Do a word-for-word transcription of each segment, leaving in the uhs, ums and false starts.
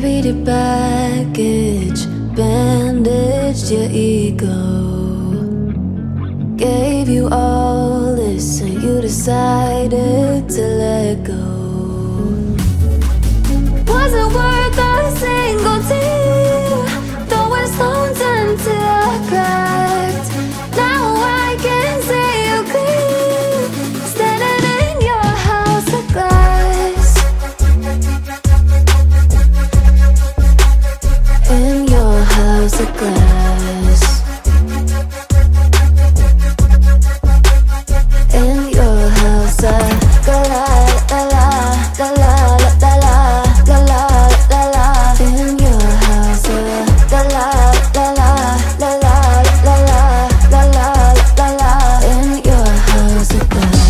Carried your baggage, bandaged your ego, gave you all this and you decided to let go. Wasn't worth a single tear, throwing stones until I cracked. Now I can see you clear, standing in your house of glass. In your house of glass. In your house of glass. La la la la la la la la la la. In your house of la la la la la la la la la la la. In your house of glass.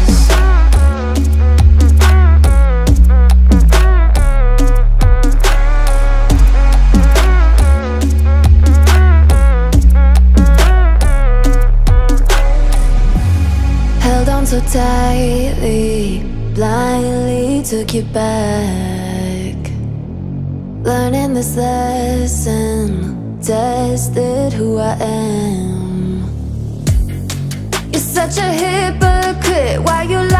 Held on so tightly, blindly took you back. Learning this lesson, tested who I am. You're such a hypocrite, why you